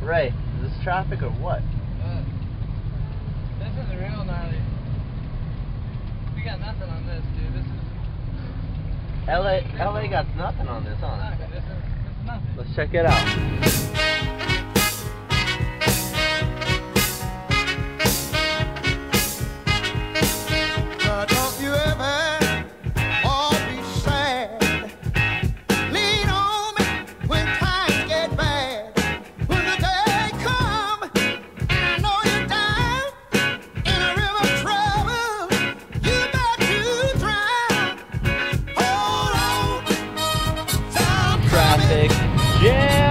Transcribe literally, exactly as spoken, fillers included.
Ray, is this traffic or what? Uh, this is real gnarly. We got nothing on this, dude. This is... L A, L A got nothing on this, huh? This is, this is nothing. Let's check it out. Traffic jam.